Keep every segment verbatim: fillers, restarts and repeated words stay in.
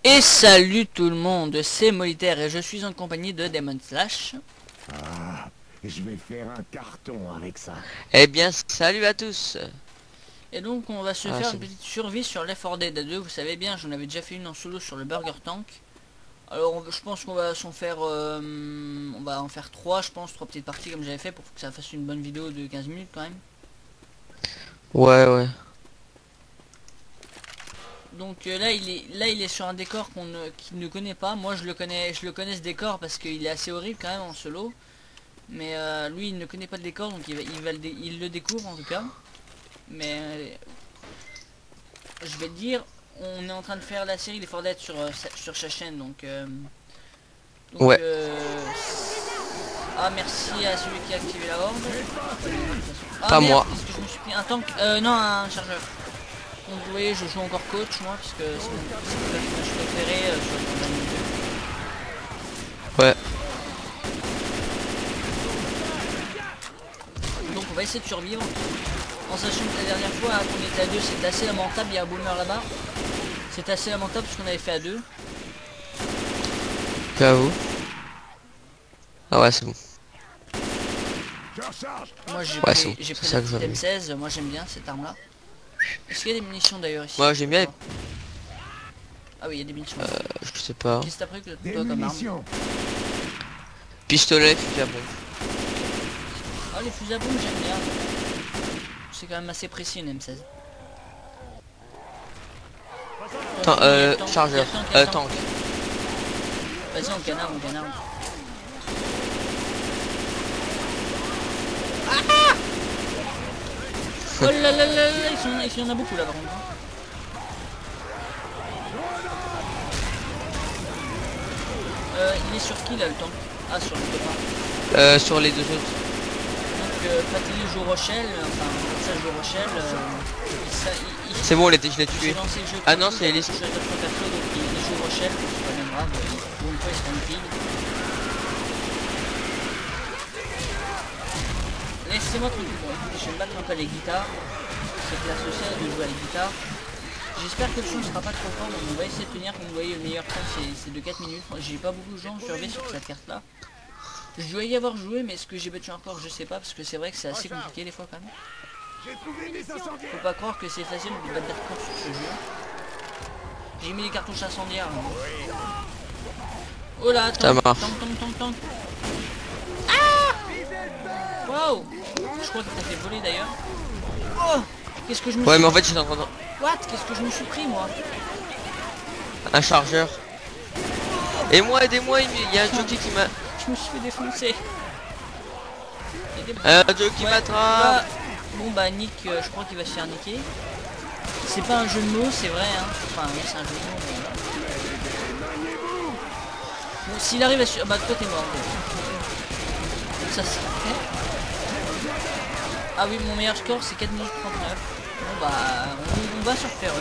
Et salut tout le monde, c'est Molitaire et je suis en compagnie de Demon Slash. Ah, je vais faire un carton avec ça. Eh bien, salut à tous. Et donc on va se Ah, faire c'est une petite survie sur Left four Dead deux. Vous savez bien, j'en avais déjà fait une en solo sur le Burger Tank. Alors on- je pense qu'on va s'en faire euh, on va en faire trois, je pense, trois petites parties comme j'avais fait pour que ça fasse une bonne vidéo de quinze minutes quand même. Ouais, ouais. Donc euh, là il est là il est sur un décor qu'on ne, qu'il ne connaît pas. Moi je le connais je le connais ce décor parce qu'il est assez horrible quand même en solo. Mais euh, lui il ne connaît pas le décor, donc il, va, il, va le, dé- il le découvre en tout cas. Mais euh, je vais te dire, on est en train de faire la série Left four Dead sur, euh, sa, sur sa chaîne, donc... euh, donc Ouais. euh, ah merci à celui qui a activé la horde. Ah, Pas merde, moi. Est-ce que je me suis pris un tank euh, Non, un chargeur. Donc vous voyez, je joue encore coach moi, parce que c'est mon c'est mon personnage préféré euh, sur le Company Ouais. deux. Donc on va essayer de survivre. En sachant que la dernière fois qu'on était à deux, c'était assez lamentable, il y a un boomer là-bas. C'était assez lamentable parce qu'on avait fait à deux. J'avoue. Ah ouais, c'est bon. Je recharge. Moi j'ai Ouais, pris, c'est bon, j'ai c'est pris ça la que je petite veux. M seize, moi j'aime bien cette arme là. Est-ce qu'il y a des munitions d'ailleurs ici? Moi, j'aime bien les- Ah oui, il y a des munitions. Euh, je sais pas. Qu'est-ce que t'as pris que Des toi comme arme? munitions. Pistolet, fusil à pompe. Ah les fusils à pompe j'aime bien. C'est quand même assez précis une M seize. Tan- Il y a euh, le tank, chargeur. il y a le tank, il y a Euh, le tank. Vas-y on canard, on canard. Oh là là là là, ils sont- il y en a beaucoup là par contre. Euh, il est sur qui là le tank? Ah sur le copain. Euh, sur les deux autres. Donc euh, Fatali joue Rochelle, euh, enfin ça joue Rochelle, euh, il, sa- il, il- C'est bon, il était- je l'ai il s'est tué. lancé le jeu Ah tout non, seul, c'est il a Elise. touché d'autres persos, donc il, il joue Rochelle, c'est pas même grave, il- pour une fois il se prend une pile. Laissez-moi tranquille, bon écoutez, je vais me battre un peu les guitares, c'est classe sociale de jouer à la guitare. J'espère que le son sera pas trop fort, donc on va essayer de tenir, comme vous voyez le meilleur temps c'est de quatre minutes, j'ai pas beaucoup de gens surveillés sur cette carte là. Je dois y avoir joué, mais est-ce que j'ai battu encore je sais pas, parce que c'est vrai que c'est assez compliqué des fois quand même. J'ai trouvé des incendiaires. Faut pas croire que c'est facile de battre des records sur ce jeu. J'ai mis les cartouches incendiaires. Là. Oh là, Ça tank, marche. tank, tank, tank, tank. Ah wow. Je crois que t'as fait voler d'ailleurs. Oh qu'est-ce que je me Ouais, suis... mais en fait, j'étais en train de... What? Qu'est-ce que je me suis pris moi? Un chargeur. Et moi, aidez-moi, il il y a un jockey qui m'a... Je me suis fait défoncer. Il y a des- Un jockey qui Ouais, m'attrape. bah, bon bah Nick, euh, je crois qu'il va se faire niquer. C'est pas un jeu de mots, c'est vrai, hein. Enfin, oui, c'est un jeu de mots. Mais... Bon, s'il arrive à... su- Bah, toi, t'es mort. Donc, ça, c'est fait. Ah oui, mon meilleur score, c'est quatre minutes trente-neuf. Bon, bah, on, on va sur faire.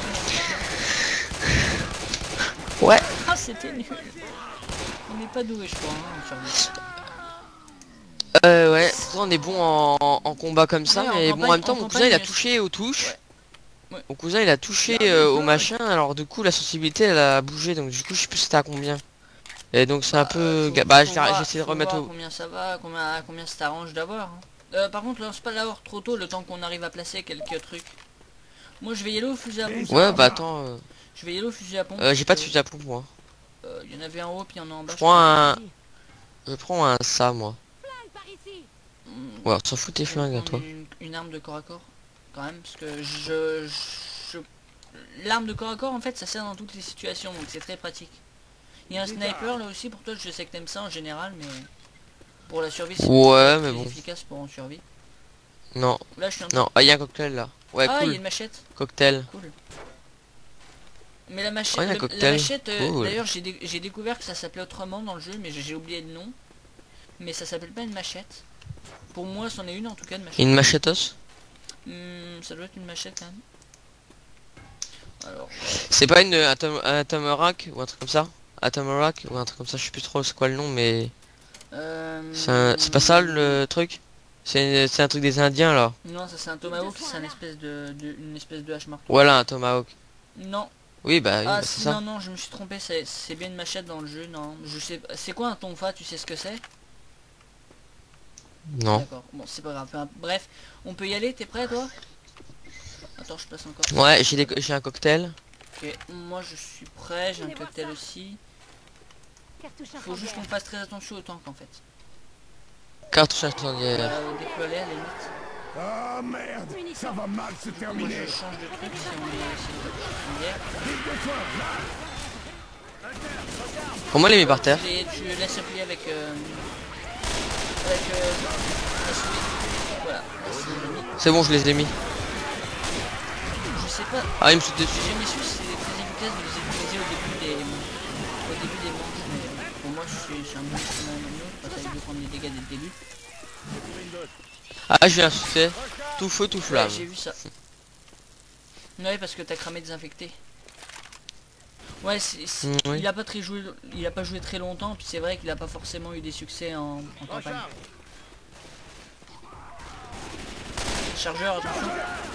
Ouais. Ah, c'était nul. On n'est pas doué, je crois, hein, en survie. Euh, ouais. Pourtant, on est bon en, en combat comme ça, Ouais, en mais bon, en campagne- même temps, en mon cousin, il a campagne, touché aux touches. Ouais. Ouais. Mon cousin, il a touché euh, au machin, alors du coup, la sensibilité, elle a bougé, donc du coup, je sais plus c'était à combien. Et donc, c'est un peu... Faut- ga- Bah, faut j'ai voir- essayé de faut remettre voir au... combien ça va, combien, combien ça t'arrange d'avoir. hein. Euh, par contre, lance pas l'avoir trop tôt le temps qu'on arrive à placer quelques trucs. Moi, je vais y aller au fusil à pompe. Ouais, bah attends... euh, Je vais y aller au fusil à pompe. euh, j'ai pas de parce fusil à pompe, moi. que, euh, Il y en avait en haut, puis il y en a en bas. Je prends un... Je prends un ça, moi. Hmm, Ouais, on s'en fout tes je vais flingues, à prendre toi. Une, une arme de corps à corps, quand même, parce que je... je... L'arme de corps à corps, en fait, ça sert dans toutes les situations, donc c'est très pratique. Il y a un sniper là aussi, pour toi, je sais que t'aimes ça en général, mais... Pour la survie, c'est Ouais, très mais bon. efficace pour en survie. Non, Là, je suis en train non. Ah, il y a un cocktail, là. Ouais, Ah, il y a cool. une machette. Cocktail. Cool. Mais la machette, Ouais, il y a un le- la cocktail. machette, euh, Cool. d'ailleurs j'ai dé- j'ai découvert que ça s'appelait autrement dans le jeu, mais j'ai j'ai oublié le nom. Mais ça s'appelle pas une machette. Pour moi, c'en est une en tout cas de machette. Une machetos. Hmm, ça doit être une machette quand même. Alors, C'est pas une atom un Tomahawk ou un truc comme ça? Un Tomahawk ou un truc comme ça, je sais plus trop c'est quoi le nom, mais... euh, C'est un- c'est pas ça le truc? C'est c'est un truc des Indiens, là. Non, ça c'est un tomahawk, c'est une espèce de, de- une espèce de hache marteau. Voilà, un Tomahawk. Non, Oui, bah, oui, Ah bah, c'est si, ça. non, non, je me suis trompé, c'est c'est bien une machette dans le jeu, non. Je sais pas. C'est quoi un tonfa, tu sais ce que c'est? Non. D'accord, bon, c'est pas grave. Peu imp- Bref, on peut y aller, t'es prêt toi? Attends, je passe encore. Ouais, j'ai des... j'ai un cocktail. Ok, moi je suis prêt, j'ai un cocktail aussi. Faut juste qu'on fasse très attention au tank en fait. Cartouche incendiaire. Euh, déployer à la limite. Oh merde, ça va mal se Moi terminer. je change de truc si on est si on est Comment les mis par terre? Et tu laisses appuyer avec euh, avec euh, la souris. Voilà, là, c'est mis. C'est bon, je les ai mis. Je sais pas, Ah, il me saute j'ai dessus. jamais su si c'est très efficace de les utiliser au début des au début des manches, mais pour moi je suis, je suis un bon instrument, pas ça veut prendre des dégâts dès le début. Ah, j'ai un succès. Tout feu, tout Ouais, flamme. j'ai vu ça. Ouais, parce que t'as cramé désinfecté. Ouais, c'est, c'est- Mm, oui. il a pas très joué, il a pas joué très longtemps, puis c'est vrai qu'il a pas forcément eu des succès en, en campagne. Chargeur, attention.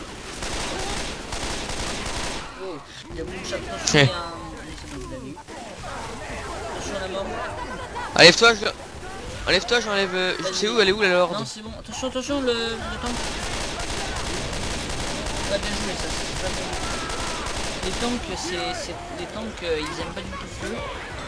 Oh, il y a beaucoup de chargeurs. Il y a un... c'est bon, vous l'avez eu. Attention à la mort. Enlève-toi, je... Enlève-toi, j'enlève... euh, Je sais où, elle est où la Non, lorde? c'est bon. Attention, attention, le, le tank. Pas bien joué, ça. C'est pas bien joué. Les tanks, c'est, c'est... les tanks, euh, ils aiment pas du tout le feu.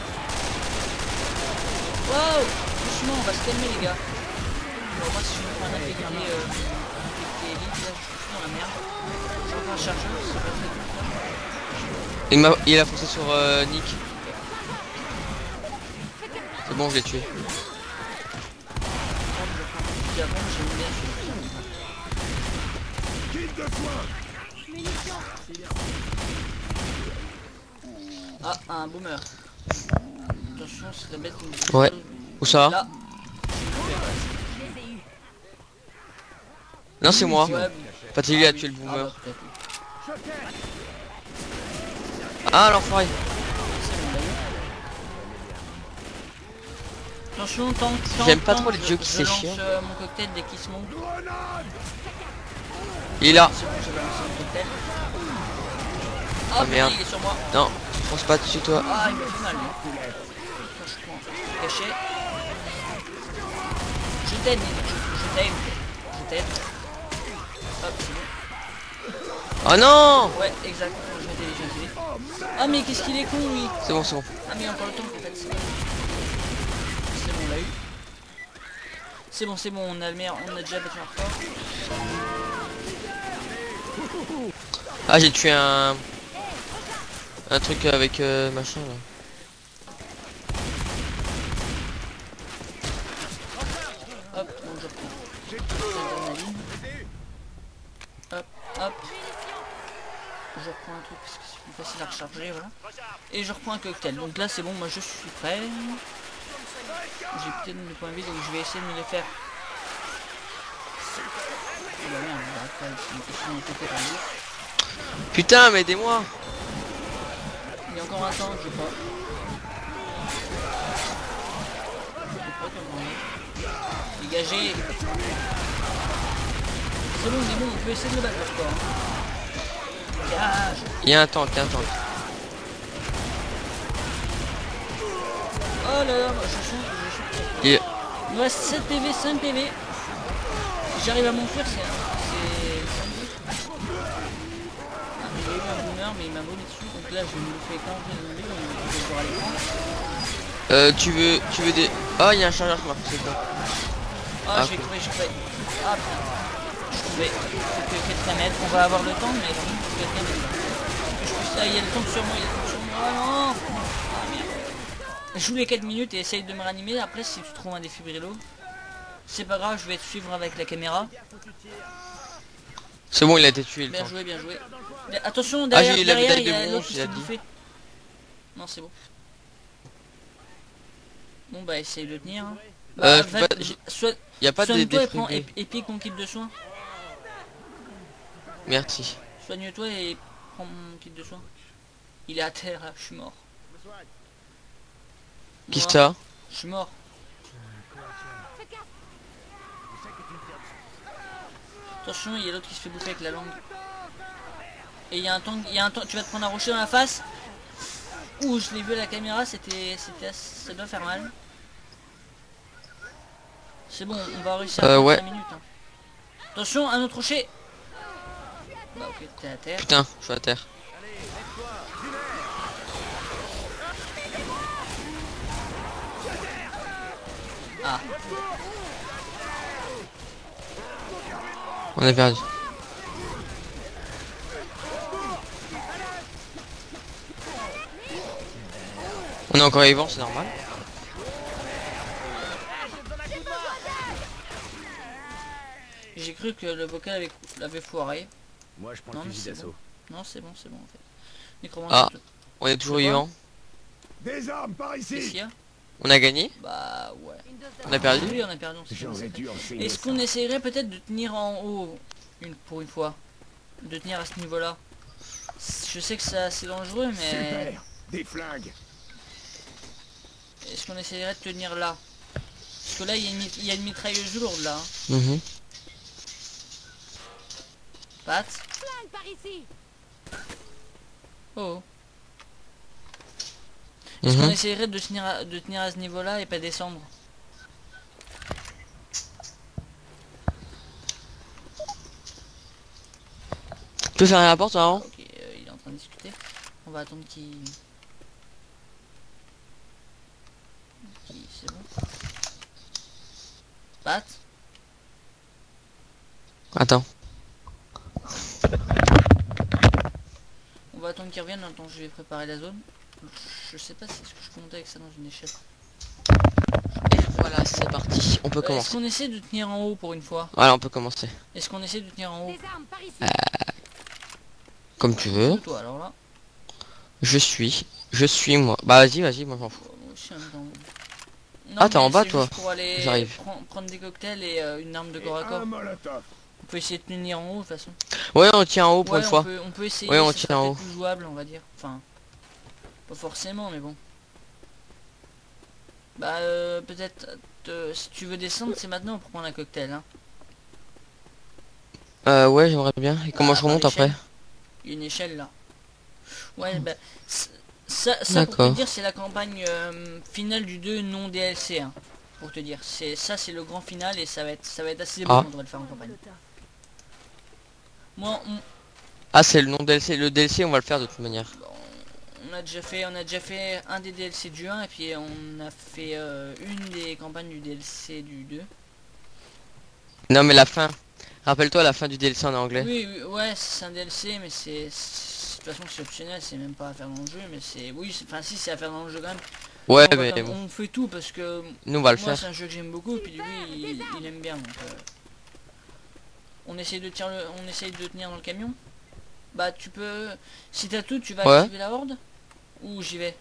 Wow, doucement, on va se calmer les gars. Bon, moi si je me prends un infecté, euh, un infecté élite, là je suis dans la merde. Je vais faire un chargeur, c'est pas très cool ça. Il, m'a... il a foncé sur euh, Nick. C'est bon, je l'ai tué. Hop, je prends un petit diamant, j'aime bien ce Kit de soin. Ah, un boomer. Attention, c'est la bête qui me dit Ouais. quelque chose. Où ça? Là. Non, c'est moi. Ouais, Fatigué ah, a oui. tué le Ah, boomer. bah, peut-être, oui. Ah, l'enfoiré. C'est bon, on l'a eu. Attention, tank, tank, J'aime pas tank, trop les je- dieux qui je s'échirent. lance, euh, mon cocktail dès qu'il se monte. Il est là. C'est bon, j'ai lancé mon cocktail. Ah, Ah, merde. merde, il est sur moi. Non, pense pas dessus, toi. Ah, il me fait mal, lui. Attends, je prends. Caché. Je t'aide, Nick. Je, je t'aide. Je t'aide. Hop, c'est bon. Oh non! Ouais, exact. Je m'étais déjà tué. Ah, mais qu'est-ce qu'il est con, lui. C'est bon, c'est bon. Ah, mais il y a encore le temps, en fait. C'est bon, on l'a eu. C'est bon, c'est bon, on a le meilleur. On a déjà battu un record. Ah, j'ai tué un... Un truc avec euh, machin, là. Hop, bon, je reprends. L'adrénaline. Hop, hop. Je reprends un truc parce que c'est plus facile à recharger, voilà. Et je reprends un cocktail. Donc là, c'est bon, moi je suis prêt. J'ai peut-être des points vides, donc je vais essayer de me les faire. Oh bah merde, on va pas, c'est une question de côté par exemple. Putain, mais aidez-moi! Il y a encore un temps, je crois. Dégagez. C'est bon, c'est bon, on peut essayer de le battre le score. Gage. Il y a un tank, il y a un tank. Oh là là, moi, je sens, je sens. Il est... Il me reste sept P V, cinq P V. Si j'arrive à m'enfuir, c'est... c'est... Ah, j'ai eu un boomer, mais il m'a volé dessus. Donc là, je me fais quand même le donc je vais voir à l'écran. Euh, tu veux... Tu veux des... Oh, il y a un chargeur qui marche, c'est bon. Ah, Ah, je vais cool. crever, je vais. Ah putain. Je vais. Faut que quelqu'un m'aide. On va avoir le temps, mais vraiment, faut que quelqu'un m'aide. Que je puisse. Ah, il y a le temps sur moi, il y a le temps sur moi. Ah non. Ah merde. Joue les quatre minutes et essaye de me ranimer. Après, si tu trouves un défibrilo, c'est pas grave, je vais te suivre avec la caméra. C'est bon, il a été tué, le Bien tank. joué, bien joué. Mais attention, derrière, j'ai eu la derrière, médaille il y a de l'autre bronze, qui il s'est a dit. bouffé. Non, c'est bon. Bon bah, essaye de le tenir. Hein. Euh, Bah, je va- peux pas- j'ai- soit, Il y a pas de soigne-toi et prends défibrilé. ép- épique mon kit de soins. Merci. Soigne-toi et prends mon kit de soins. Il est à terre là, je suis mort. Qui Mort. ça? Je suis mort. Attention, il y a l'autre qui se fait bouffer avec la langue. Et il y a un tank, il y a un tank, tu vas te prendre un rocher dans la face. Ouh, je l'ai vu à la caméra, c'était, c'était, ça doit faire mal. C'est bon, on va réussir à Euh, faire ouais. cinq minutes. Hein. Attention, un autre rocher. Bah ok, t'es à terre. Putain, je suis à terre. Ah, On est perdu. On est encore vivant, c'est normal. j'ai cru que le vocal avait, l'avait foiré. Moi, je prends Non, le mais fusil c'est d'assaut. Non, c'est bon, c'est bon en fait. Nécromant, Ah. On est toujours C'est quoi? vivant. Des armes par qu'est-ce qu'il ici. y a? On a gagné. Bah ouais. On a perdu. Oui, on a perdu. on s'est fait J'aurais massacrer. dû enseigner Est-ce ça. qu'on essayerait peut-être de tenir en haut une, pour une fois? De tenir à ce niveau-là? Je sais que c'est assez dangereux, mais Super. Des flingues. est-ce qu'on essayerait de tenir là? Parce que là, il y a une, mi- il y a une mitrailleuse lourde là. Hein. Mhm. Pat. Flingue par ici. Oh. Est-ce qu'on Mhm. essayerait de tenir, à, de tenir à ce niveau-là et pas descendre? Tu peux fermer la porte avant? Ok, euh, il est en train de discuter. On va attendre qu'il... qu'il- C'est bon. Pat. Attends. On va attendre qu'il revienne. En même temps, je vais préparer la zone. Je sais pas si est-ce que je peux monter avec ça dans une échelle. Et voilà, c'est parti. On peut Euh, Est-ce commencer. qu'on essaie de tenir en haut pour une fois? Voilà, on peut commencer. Est-ce qu'on essaie de tenir en haut? Des armes par ici. Comme tu veux. Toi alors là. Je suis. Je suis moi. Bah vas-y, vas-y, moi j'en fous. Oh, moi aussi, en même temps. Non, Ah, t'es mais en bas, c'est toi. juste pour aller J'arrive. pren- prendre des cocktails et euh, une arme de Et corps à corps. un molotov. On peut essayer de tenir en haut de toute façon. Ouais, on tient en haut pour Ouais, une on fois. peut, on peut essayer. Ouais, on ça tient sera en peut-être haut. plus jouable, on va dire. Enfin, pas forcément, mais bon. Bah, euh, peut-être. euh, si tu veux descendre, c'est maintenant pour prendre un cocktail. Hein. Euh, ouais, j'aimerais bien. Et comment Ah, je par remonte l'échelle. après? Il y a une échelle là. Ouais, bah. c- Ça, ça pour te D'accord. dire, c'est la campagne euh, finale du deux non D L C. Hein, pour te dire, c'est ça, c'est le grand final et ça va être, ça va être assez beau. Ah. On devrait le faire en campagne. Moi, on, Ah, c'est le nom D L C. Le D L C, on va le faire de toute manière. on a déjà fait, on a déjà fait un des D L C du un et puis on a fait euh, une des campagnes du D L C du deux. Non, mais la fin. Rappelle-toi la fin du D L C en anglais. Oui, oui, ouais, c'est un D L C, mais c'est, c'est- de toute façon c'est optionnel, c'est même pas à faire dans le jeu, mais c'est, oui, c'est- enfin si c'est à faire dans le jeu quand même. Ouais, on, va mais comme- bon. on fait tout parce que Nous, on va le moi c'est faire. un jeu que j'aime beaucoup, et puis lui il, il aime bien. Donc, euh, on essaye de tirer, le, on essaye de tenir dans le camion. Bah tu peux, si t'as tout, tu vas Ouais. activer la horde ou j'y vais.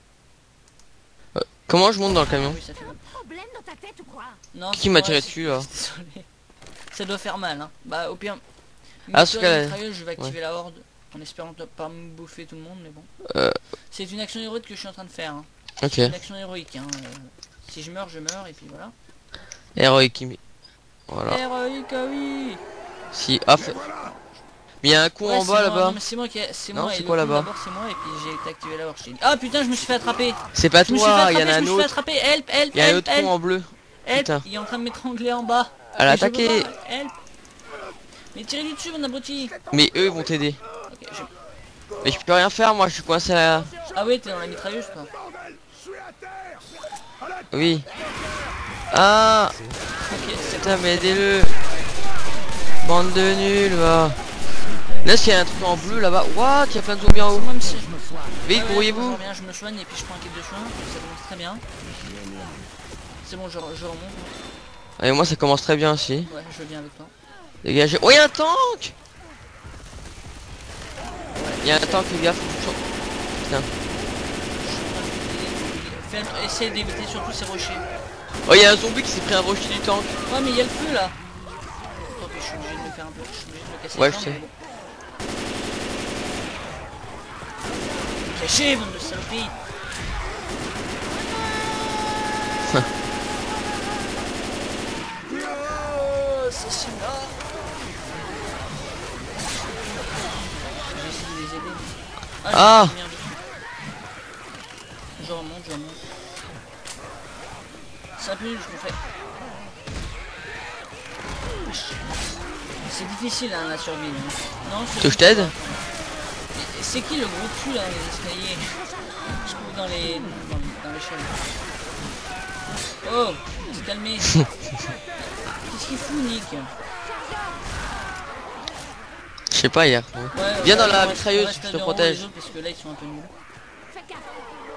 Comment je monte dans le Ah camion? oui, ça fait mal. Problème dans ta tête ou quoi? Non, Qui c'est m'a moi, tiré c'est- dessus, là? Désolé. Ça doit faire mal, hein. Bah au pire. Ah, mets-toi ce la cas-là- mitrailleuse, je vais activer la horde en espérant ne pas me bouffer tout le monde, mais bon. Euh. C'est une action héroïque que je suis en train de faire. Hein. Ok. C'est une action héroïque. Hein. euh, Si je meurs, je meurs et puis voilà. Héroïque. Voilà. Héroïque, ah oui. Si, hop. Et voilà. Mais il y a un coup Ouais, en c'est bas moi, là-bas. non, mais c'est moi qui, a- c'est Non, moi. c'est et quoi le coup, là-bas? d'abord c'est moi et puis j'ai été activé la horde. je t'ai dit. Ah putain, je me suis fait attraper. C'est pas Je me suis fait toi, il y attraper, en a je un me suis fait autre. attraper. Help, help, Il y a un help, autre con help, en bleu. help. Putain. Il est en train de m'étrangler en bas. À Mais je peux l'attaquer. pas, help. Mais tirez-lui dessus, mon abruti. Mais eux ils vont t'aider. Ok, je- Mais je peux rien faire, moi je suis coincé à... Ah oui, t'es dans la mitrailleuse toi. Bordel. Je suis à terre. Oui. Ah Ok, c'est putain, mais aidez-le. Bande de nuls, va. Là, s'il y a un truc en bleu là-bas. What? Il y a plein de zombies en haut. moi monsieur. Vite, Ouais, ouais, courriez-vous. je reviens, je me soigne et puis je prends un kit de soin, ça commence très bien. C'est bon, je, je remonte. Et moi ça commence très bien aussi. Ouais, je viens avec toi. Dégagez. Oh, il y a un tank. Il y a un tank, les gars. Faut que je- Putain. Fais, essaye d'éviter surtout ces rochers. Oh, il y a un zombie qui s'est pris un rocher du tank. Ouais, mais il y a le feu là. Tant pis, je suis obligé de le faire un peu. Je suis obligé de le casser. Ouais, les je jambes, sais. mais bon. Cachez, bande de saloperies. Oh, c'est celui-là. Je vais essayer Ah. j'ai merde dessus. Je remonte, je remonte. Ça plus, je le fais. C'est difficile hein, la survie. hein. Non, Tu veux que je t'aide? C'est qui le gros cul là, les escaliers? Je trouve dans les... dans, dans l'échelle. Oh, il s'est calmé. Qu'est-ce qu'il fout, Nick? Je sais pas hier. Ouais. Ouais, Viens ouais, dans la on reste- mitrailleuse, on reste je te devant protège. les autres, parce que là ils sont un peu nuls. Faites gaffe.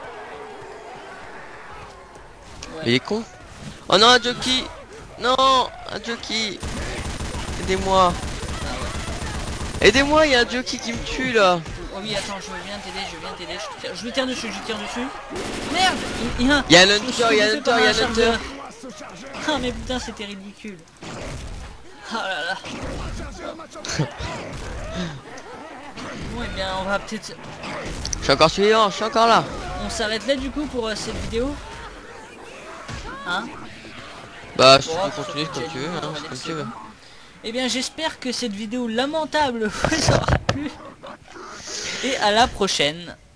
Ouais. Il est con. Oh non, un jockey. Non, un jockey. Aidez-moi. Aidez-moi, il y a un jockey qui me tue là. Oh oui, attends, je viens t'aider, je viens t'aider. Je, tire- je lui tire dessus, je lui tire dessus. Merde, il, il a... Il y a un je me hunter, suis il y a un fait hunter, par il y a un chargeur. hunter. Ah mais putain, c'était ridicule. Ah là là. Bon, eh bien, on va peut-être... Je suis encore suivant, je suis encore là. On s'arrête là du coup pour euh, cette vidéo. Hein? Bah, je Bon, peux ça continuer fait quand déjà tu du veux, bien, hein, on va c'est dire comme que tu c'est veux. bon. Eh bien, j'espère que cette vidéo lamentable vous aura plu. Et à la prochaine.